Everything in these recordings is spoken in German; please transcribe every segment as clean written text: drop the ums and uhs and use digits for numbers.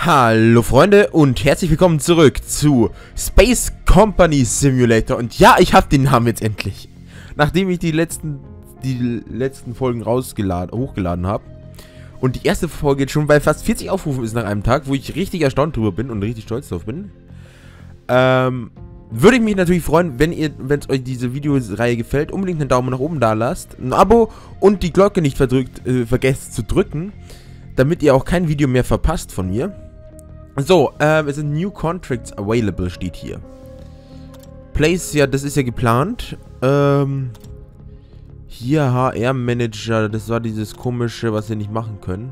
Hallo Freunde und herzlich willkommen zurück zu Space Company Simulator. Und ja, ich habe den Namen jetzt endlich. Nachdem ich die letzten Folgen hochgeladen habe und die erste Folge jetzt schon bei fast 40 Aufrufen ist nach einem Tag, wo ich richtig erstaunt drüber bin und richtig stolz drauf bin, würde ich mich natürlich freuen, wenn es euch diese Videoreihe gefällt, unbedingt einen Daumen nach oben da lasst, ein Abo und die Glocke nicht vergesst zu drücken, damit ihr auch kein Video mehr verpasst von mir. So, es sind New Contracts available, steht hier. Place, ja, das ist ja geplant. Hier HR Manager, das war dieses komische, was wir nicht machen können.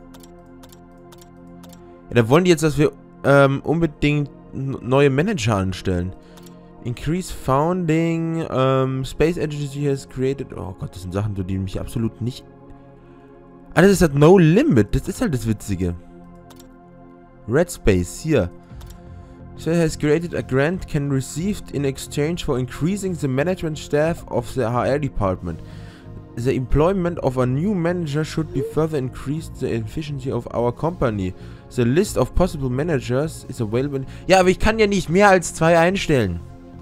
Ja, da wollen die jetzt, dass wir unbedingt neue Manager anstellen. Increase Founding, Space Agency has created. Oh Gott, das sind Sachen, die mich absolut nicht. Ah, das ist halt No Limit, das ist halt das Witzige. Red Space, hier. So has created a grant can received in exchange for increasing the management staff of the HR department. The employment of a new manager should be further increased the efficiency of our company. The list of possible managers is available. Ja, aber ich kann ja nicht mehr als 2 einstellen.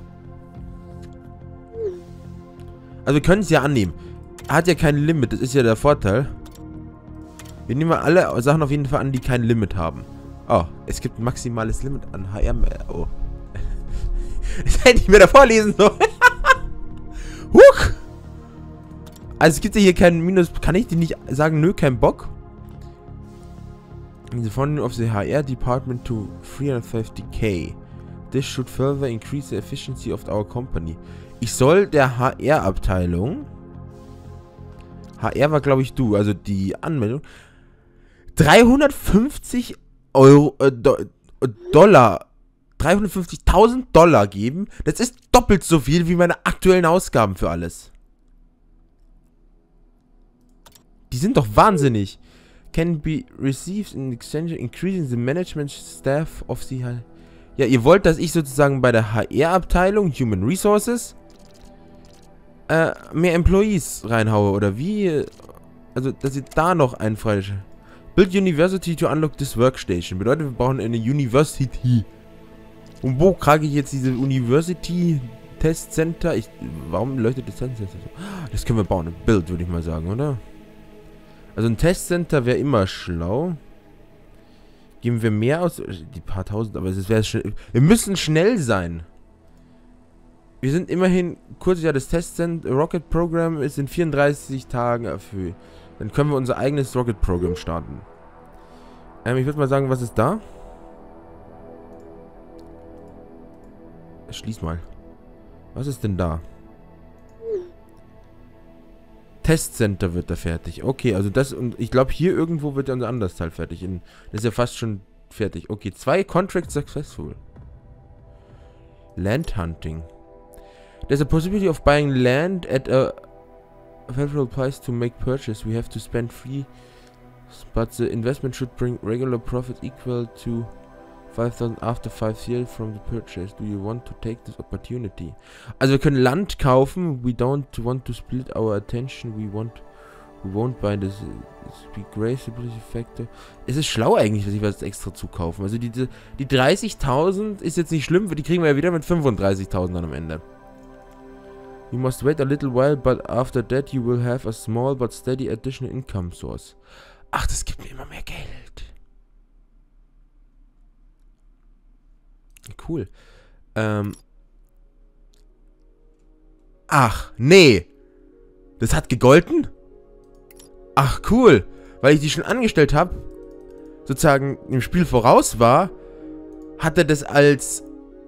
Also wir können es ja annehmen. Hat ja kein Limit, das ist ja der Vorteil. Wir nehmen mal alle Sachen auf jeden Fall an, die kein Limit haben. Oh, es gibt ein maximales Limit an HR. Oh. Das hätte ich mir da vorlesen sollen. Huch! Also es gibt ja hier keinen Minus. Kann ich dir nicht sagen, nö, kein Bock? In the funding of the HR department to 350k. This should further increase the efficiency of our company. Ich soll der HR-Abteilung. HR war, glaube ich, du. Also die Anmeldung. 350 Dollar, 350.000 Dollar geben, das ist doppelt so viel wie meine aktuellen Ausgaben für alles. Die sind doch wahnsinnig. Can be received in exchange increasing the management staff of the... Ja, ihr wollt, dass ich sozusagen bei der HR-Abteilung, Human Resources, mehr Employees reinhaue, oder wie? Also, dass ihr da noch einen freischaltet. Build University to unlock this workstation. Bedeutet, wir brauchen eine University. Und wo kriege ich jetzt diese University Test Center? Warum leuchtet das Test Center so? Das können wir bauen. Ein Build, würde ich mal sagen, oder? Also ein Test Center wäre immer schlau. Geben wir mehr aus? Die paar tausend, aber es wäre schnell. Wir müssen schnell sein. Wir sind immerhin kurz, ja, das Test Center Rocket Program ist in 34 Tagen erfüllt. Dann können wir unser eigenes Rocket-Programm starten. Ich würde mal sagen, was ist da? Schließ mal. Was ist denn da? Testcenter wird da fertig. Okay, also das und ich glaube hier irgendwo wird ja unser anderes Teil fertig. Das ist ja fast schon fertig. Okay, 2 Contracts successful. Land Hunting. There's a possibility of buying land at a favorable price to make purchase. We have to spend free, but the investment should bring regular profit equal to 5,000 after 5 years from the purchase. Do you want to take this opportunity? Also wir können Land kaufen. We don't want to split our attention. We won't buy this gracefully factor. Es ist schlau eigentlich, dass ich was extra zukaufen. Also die 30.000 ist jetzt nicht schlimm, die kriegen wir ja wieder mit 35.000 dann am Ende. You must wait a little while, but after that you will have a small but steady additional income source. Ach, das gibt mir immer mehr Geld. Cool. Ach, nee. Das hat gegolten? Ach, cool. Weil ich die schon angestellt habe, sozusagen im Spiel voraus war, hat er das als...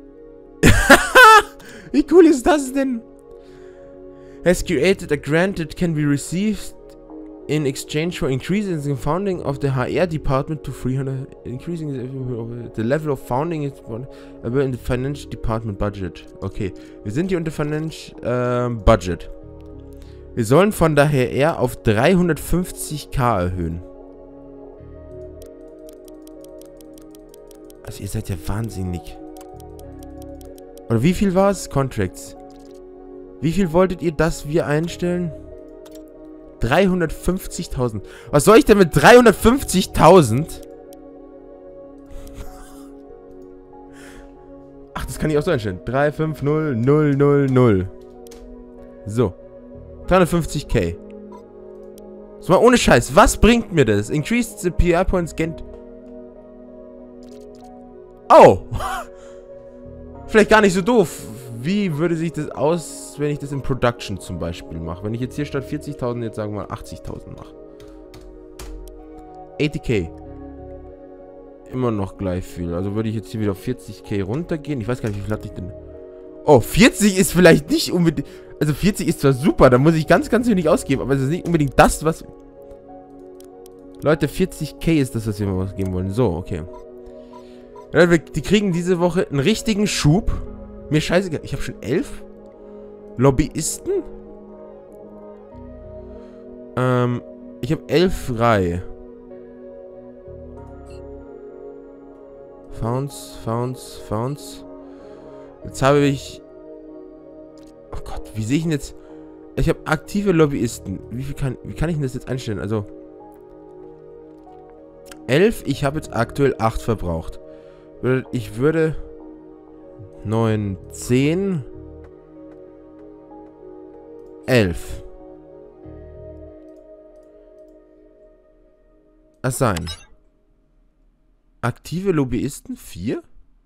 Wie cool ist das denn? Has created a grant that can be received in exchange for increasing the funding of the HR department to 300, increasing the level of founding is in the financial department budget. Okay, wir sind hier unter Financial Budget. Wir sollen von der HR auf 350k erhöhen. Also ihr seid ja wahnsinnig. Oder wie viel war es? Contracts. Wie viel wolltet ihr, dass wir einstellen? 350.000. Was soll ich denn mit 350.000? Das kann ich auch so einstellen. 350000. So. 350k. So mal ohne Scheiß. Was bringt mir das? Increase the PR points gained. Oh! Vielleicht gar nicht so doof. Wie würde sich das aus, wenn ich das in Production zum Beispiel mache? Wenn ich jetzt hier statt 40.000 jetzt sagen wir mal 80.000 mache. 80k. Immer noch gleich viel. Also würde ich jetzt hier wieder auf 40k runtergehen. Ich weiß gar nicht, wie viel hatte ich denn. Oh, 40 ist vielleicht nicht unbedingt... Also 40 ist zwar super, da muss ich ganz, ganz wenig ausgeben, aber es ist nicht unbedingt das, was... Leute, 40k ist das, was wir mal ausgeben wollen. So, okay. Die kriegen diese Woche einen richtigen Schub. Mir scheißegal. Ich habe schon 11 Lobbyisten. Ich habe 11 frei. Founds. Jetzt habe ich... Oh Gott, wie sehe ich denn jetzt... Ich habe aktive Lobbyisten. Wie kann ich denn das jetzt einstellen? Also... 11, ich habe jetzt aktuell 8 verbraucht. Ich würde... 9, 10... 11. Assign. Aktive Lobbyisten 4?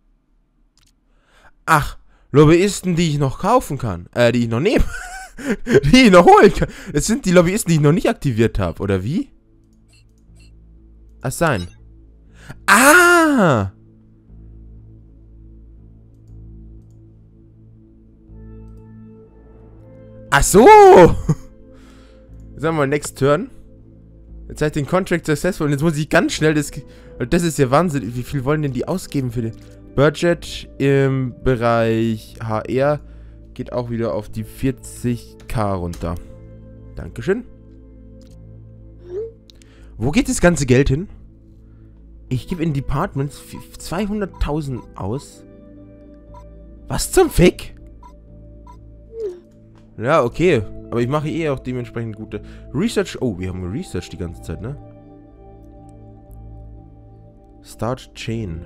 Ach, Lobbyisten, die ich noch kaufen kann. Die ich noch nehme. Die ich noch holen kann. Das sind die Lobbyisten, die ich noch nicht aktiviert habe, oder wie? Assign. Ah! Ach so! Sagen wir mal, next turn. Jetzt hat den Contract successful und jetzt muss ich ganz schnell das... Das ist ja Wahnsinn. Wie viel wollen denn die ausgeben für den... Budget im Bereich HR geht auch wieder auf die 40k runter. Dankeschön. Wo geht das ganze Geld hin? Ich gebe in Departments 200.000 aus. Was zum Fick? Ja, okay. Aber ich mache eh auch dementsprechend gute Research. Oh, wir haben geresearched die ganze Zeit, ne? Start Chain.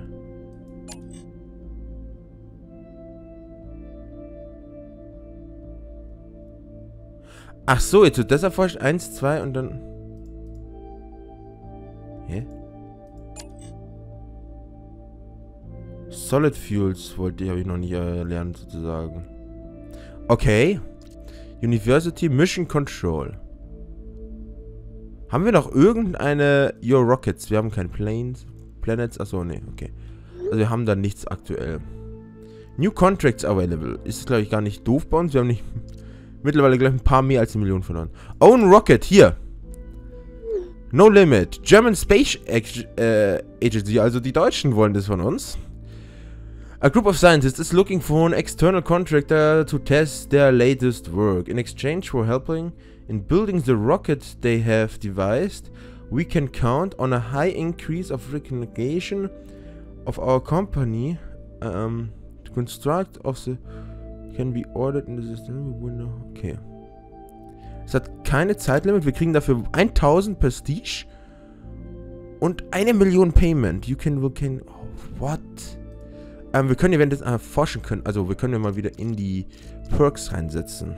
Ach so, jetzt wird das erforscht. 1, 2 und dann... Hä? Solid Fuels habe ich noch nicht lernen sozusagen. Okay. University Mission Control. Haben wir noch irgendeine... Your Rockets. Wir haben keine Planets. Achso, nee, okay. Also wir haben da nichts aktuell. New Contracts available. Ist glaube ich gar nicht doof bei uns. Wir haben nicht... Mittlerweile gleich ein paar mehr als 1 Million verloren. Own Rocket, hier. No Limit. German Space Agency, also die Deutschen wollen das von uns. A group of scientists is looking for an external contractor to test their latest work. In exchange for helping in building the rocket they have devised, we can count on a high increase of recognition of our company. To construct of the... Can be ordered in the system window. Okay. Es hat keine Zeitlimit. Wir kriegen dafür 1000 Prestige und 1 Million Payment. You can... Oh, what? Wir können ja, wenn das erforschen können. Also, wir können ja mal wieder in die Perks reinsetzen.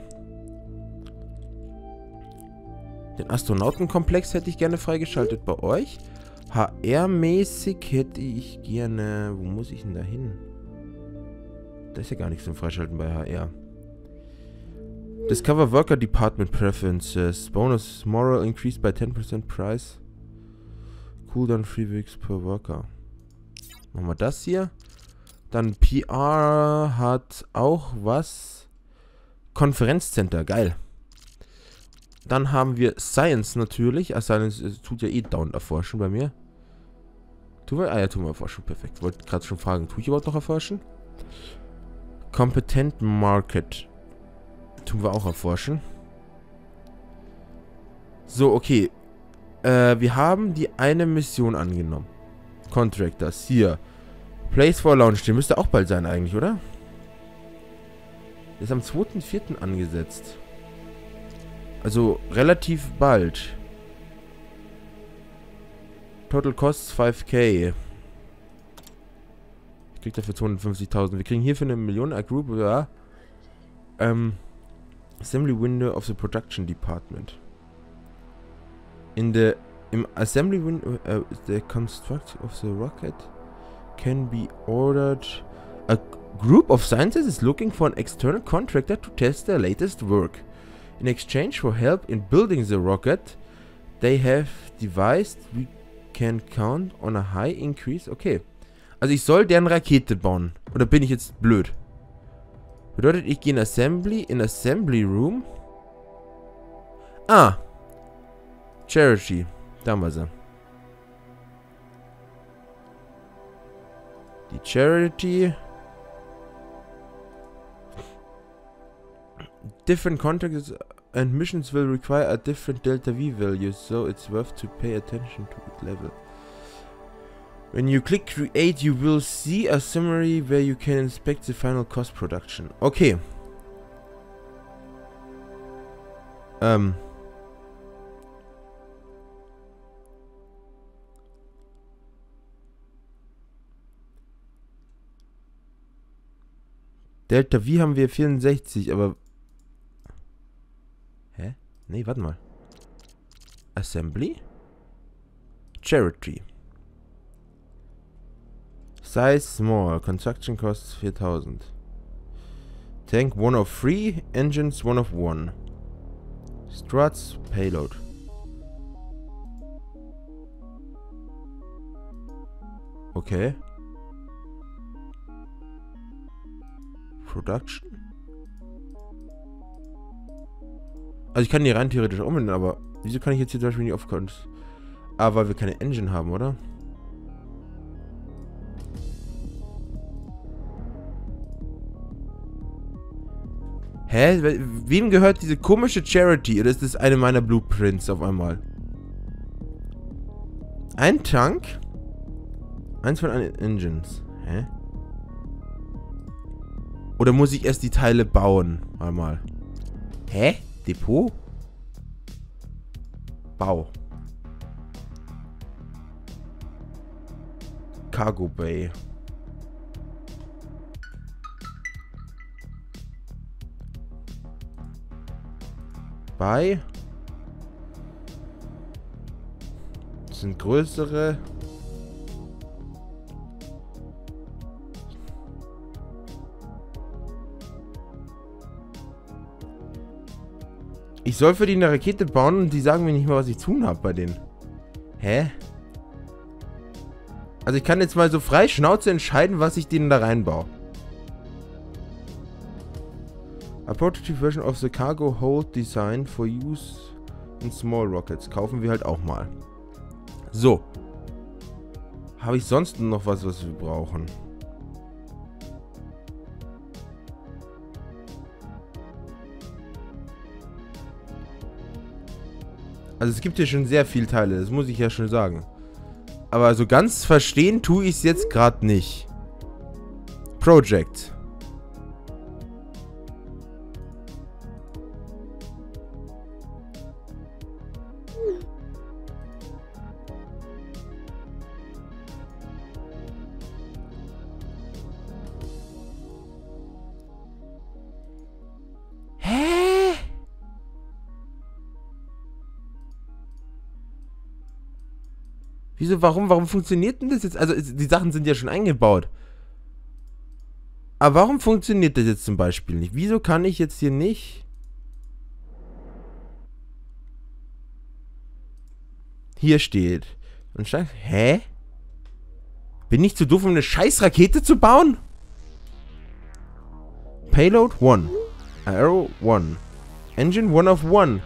Den Astronautenkomplex hätte ich gerne freigeschaltet bei euch. HR-mäßig hätte ich gerne... Wo muss ich denn da hin? Da ist ja gar nichts zum Freischalten bei HR. Discover Worker Department Preferences. Bonus Moral increased by 10% price. Cooldown 3 weeks per worker. Machen wir das hier. Dann PR hat auch was. Konferenzcenter, geil. Dann haben wir Science natürlich. Science tut ja eh dauernd erforschen bei mir. Tun wir? Ah ja, tun wir erforschen. Perfekt. Wollte gerade schon fragen, tue ich überhaupt noch erforschen? Competent Market. Tun wir auch erforschen. So, okay. Wir haben die eine Mission angenommen. Contractors, hier. Place for Launch, der müsste auch bald sein eigentlich, oder? Der ist am 2.4. angesetzt. Also relativ bald. Total Costs 5k. Kriegt dafür 250.000. Wir kriegen hier für 1 Million a group, ja. Assembly window of the production department. Im assembly window, the construction of the rocket can be ordered. A group of scientists is looking for an external contractor to test their latest work. In exchange for help in building the rocket, they have devised we can count on a high increase. Okay. Also ich soll deren Rakete bauen. Oder bin ich jetzt blöd? Bedeutet, ich gehe in Assembly Room. Ah. Charity. Da haben wir sie. Die Charity. Different contracts and missions will require a different delta V value, so it's worth to pay attention to its level. When you click create, you will see a summary where you can inspect the final cost production. Okay. Delta V haben wir 64, aber... Hä? Nee, warte mal. Assembly? Charity. Size small. Construction costs 4.000. Tank 1 of 3. Engines 1 of 1. Struts. Payload. Okay. Production? Also ich kann die rein theoretisch umbenennen, aber wieso kann ich jetzt hier zum Beispiel nicht aufkommen? Ah, weil wir keine Engine haben, oder? Hä? Wem gehört diese komische Charity? Oder ist das eine meiner Blueprints auf einmal? Ein Tank? Eins von den Engines. Hä? Oder muss ich erst die Teile bauen? Einmal. Hä? Depot? Bau. Cargo Bay. Bei. Das sind größere. Ich soll für die eine Rakete bauen und die sagen mir nicht mal, was ich zu tun habe bei denen. Hä? Also ich kann jetzt mal so frei Schnauze entscheiden, was ich denen da reinbaue. A prototype version of the cargo hold design for use in small rockets. Kaufen wir halt auch mal. So. Habe ich sonst noch was wir brauchen? Also es gibt hier schon sehr viele Teile, das muss ich ja schon sagen. Aber so ganz verstehen tue ich es jetzt gerade nicht. Project. Wieso, warum funktioniert denn das jetzt? Also, die Sachen sind ja schon eingebaut. Aber warum funktioniert das jetzt zum Beispiel nicht? Wieso kann ich jetzt hier nicht... Hier steht. Und steht... Hä? Bin ich zu doof, um eine scheiß Rakete zu bauen? Payload 1. Arrow 1. Engine 1 of 1.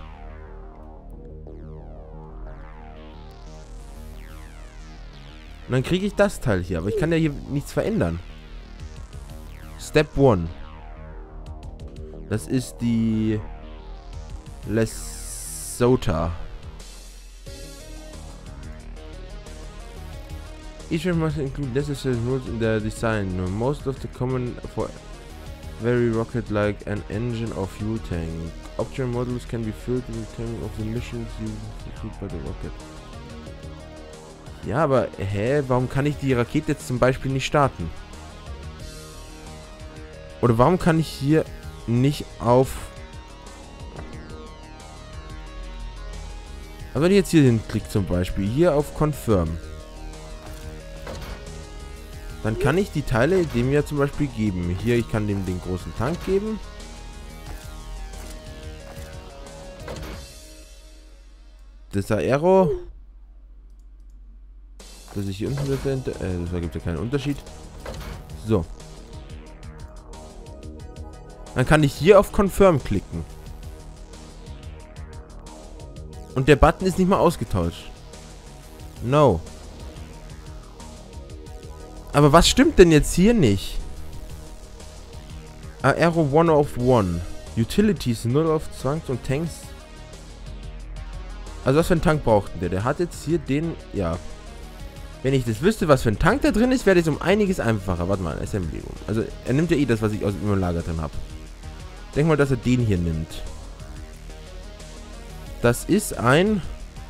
Und dann kriege ich das Teil hier. Aber ich kann ja hier nichts verändern. Step 1. Das ist die... Lesota. Each one must include necessary rules in their design. Most of the common for very rocket-like an engine or fuel tank. Optional modules can be filled in the timing of the missions used by the rocket. Ja, aber, hä? Warum kann ich die Rakete jetzt zum Beispiel nicht starten? Oder warum kann ich hier nicht auf... Also wenn ich jetzt hier hinklicke zum Beispiel, hier auf Confirm, dann kann ich die Teile dem ja zum Beispiel geben. Hier, ich kann dem den großen Tank geben. Das Aero. Das ich hier unten befinde. Das ergibt ja keinen Unterschied. So. Dann kann ich hier auf Confirm klicken. Und der Button ist nicht mal ausgetauscht. No. Aber was stimmt denn jetzt hier nicht? Aero 1 of 1. Utilities 0 auf Zwangs und Tanks. Also was für einen Tank braucht denn der? Der hat jetzt hier den... Ja. Wenn ich das wüsste, was für ein Tank da drin ist, wäre das um einiges einfacher. Warte mal, Assembly Room. Also er nimmt ja eh das, was ich aus dem Lager drin habe. Denk mal, dass er den hier nimmt. Das ist ein...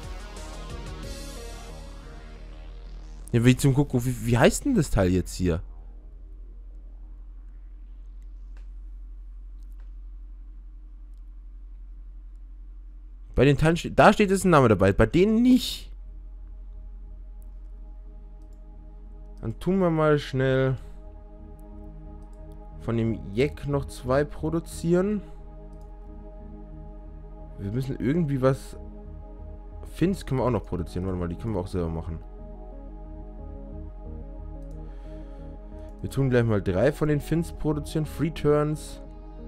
Ja, wie zum Gucken, wie heißt denn das Teil jetzt hier? Bei den Teilen steht... Da steht jetzt ein Name dabei, bei denen nicht. Dann tun wir mal schnell von dem Jack noch 2 produzieren. Wir müssen irgendwie was... Fins können wir auch noch produzieren. Warte mal, die können wir auch selber machen. Wir tun gleich mal 3 von den Fins produzieren. Free Turns.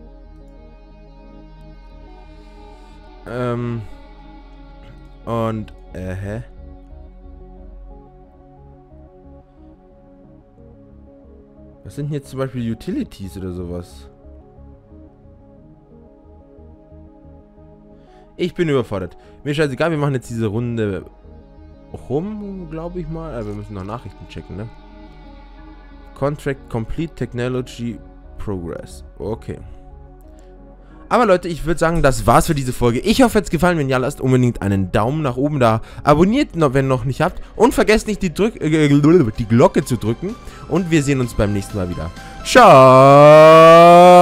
Und, hä? Was sind denn jetzt zum Beispiel Utilities oder sowas? Ich bin überfordert. Mir scheißegal, wir machen jetzt diese Runde rum, glaube ich mal. Aber wir müssen noch Nachrichten checken, ne? Contract Complete Technology Progress. Okay. Aber Leute, ich würde sagen, das war's für diese Folge. Ich hoffe, es hat gefallen. Wenn ja, lasst unbedingt einen Daumen nach oben da. Abonniert, wenn noch nicht habt. Und vergesst nicht, die Glocke zu drücken. Und wir sehen uns beim nächsten Mal wieder. Ciao!